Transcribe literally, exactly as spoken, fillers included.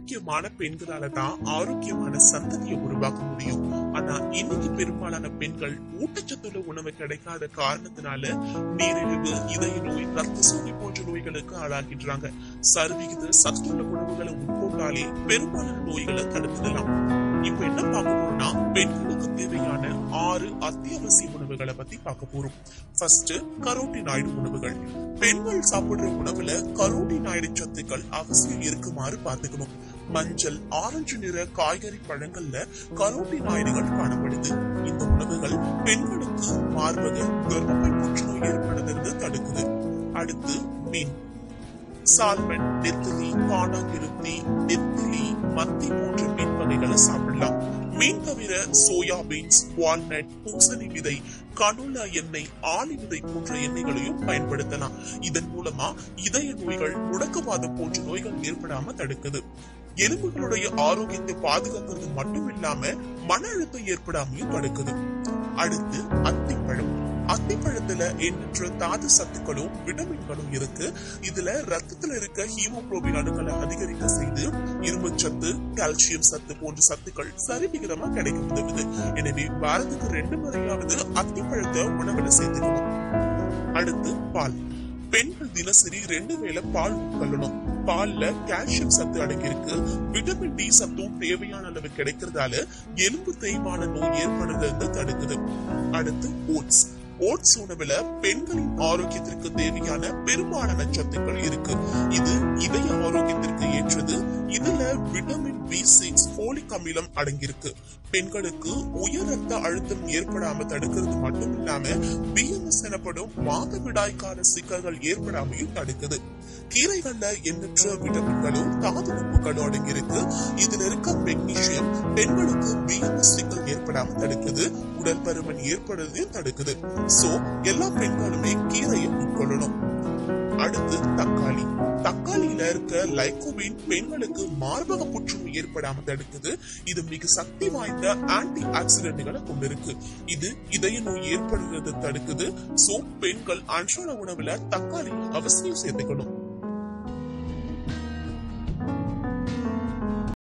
ஆரோக்கியமான பெண்களால தான் ஆரோக்கியமான சந்ததியை உருவாக்க முடியும். ஆனா இன்னைக்கு பெரும்பாலான பெண்கள் ஊட்டச்சத்துள்ள உணவு கிடைக்காத காரணத்தினால நீரிழிவு, இதய நோய், ரத்த சோகை போன்ற நோய்களுக்கு ஆளாகின்றாங்க. சரிவிகித சத்துள்ள உணவுகளை உட்கொண்டாலே பெரும்பாலான நோய்களை தடுத்துடலாம். இப்ப என்ன பார்க்க போறோம்னா, பெண்களுக்கு தேவையான ஆறு அத்தியாவசிய உணவுகளை பத்தி பார்க்க போறோம். ஃபர்ஸ்ட், கரோட்டினாய்டு உணவுகள். பெண்கள் சாப்பிடுற உணவுல கரோட்டினாய்டு சத்துக்கள் அவசியம் இருக்குமாறு பார்த்துக்கணும். மஞ்சள், ஆரஞ்சு நிற காய்கறி பழங்கள்ல கரோட்டினாய்டுகள் காணப்படுது. இந்த உணவுகள் பெண்களுக்கு மார்பக, கர்ப்பப்பை புற்றுநோய் ஏற்படுவதை தடுக்குது. அடுத்து, மீன். சால்மன், நெத்திலி, காணாங்கிருத்தி, நெத்திலி, மத்தி போன்ற மீன் வகைகளை சாப்பிடலாம். மீன் தவிர சோயா பீன்ஸ், வால்நட், பூசணி விதை, கனோலா எண்ணெய், ஆளி விதை போன்ற எண்ணெய்களையும் பயன்படுத்தலாம். இதன் மூலமா இதய நோய்கள், முடக்குவாதம் போன்ற நோய்கள் ஏற்படாம தடுக்குது. எலும்புகளுடைய ஆரோக்கியத்தை பாதுகாக்கிறது மட்டும் இல்லாம மன அழுத்தம் ஏற்படாமையும் தடுக்குது. அடுத்து, அத்திப்பழம். அத்திப்பழத்துல எண்ணற்ற தாது சத்துக்களும் விட்டமின்களும் இருக்கு. இதுல ரத்தத்துல இருக்க ஹீமோகுளோபின் அணுக்களை அதிகரிக்க செய்து இரும்பு சத்து, கால்சியம் சத்து போன்ற சத்துக்கள் சரிவிகிதமா கிடைக்க உதவுது. எனவே வாரத்துக்கு ரெண்டு முறையாவது அத்திப்பழத்தை உணவுல சேர்த்துக்கணும். அடுத்து, பால். பெண்கள் தினசரி ரெண்டு வேளை பால் உட்கொள்ளணும். பால்ல கால்சியம் சத்து அடங்கியிருக்கு. விட்டமின் டி சத்தும் தேவையான அளவு கிடைக்கிறதால எலும்பு தேய்மான நோய் ஏற்படுறது தடுக்குது. அடுத்து, ஓட்ஸ். ஓட்ஸ் உணவுல பெண்களின் ஆரோக்கியத்திற்கு தேவையான பெரும்பாலான சத்துக்கள் இருக்கு. இது இதய ஆரோக்கியத்திற்கு ஏற்றது. இதுல விட்டமின் பி சிக்ஸ், போலிக் அமிலம் அடங்கியிருக்கு. பெண்களுக்கு உயர் ரத்த அழுத்தம் ஏற்படாம தடுக்கிறது மட்டும் இல்லாம பி எம் எஸ் எனப்படும் மாதவிடாய் கால சிக்கல்கள் ஏற்படாமையும் தடுக்குது. கீரைகள்ல எண்ணற்ற விட்டமின்களும் தாது உப்புகளும் அடங்கியிருக்கு. இதுல இருக்க மெக்னீசியம் பெண்களுக்கு பி எம் எஸ் சிக்கல் ஏற்படாம தடுக்குது. உடல் பருமன் ஏற்படுறதையும் தடுக்குது. சோ எல்லா பெண்களுமே கீரையை உட்கொள்ளணும். அடுத்து, தக்காளி. தக்காளியில இருக்க லைகோபின் பெண்களுக்கு மார்பக புற்றுநோய் ஏற்படாம தடுக்குது. இது மிக சக்தி வாய்ந்த ஆன்டி ஆக்சிடென்ட்களை கொண்டிருக்கு. இது இதய நோய் ஏற்படுறதை தடுக்குது. சோ பெண்கள் அன்றாட உணவுல தக்காளி அவசியம் சேர்த்துக்கணும்.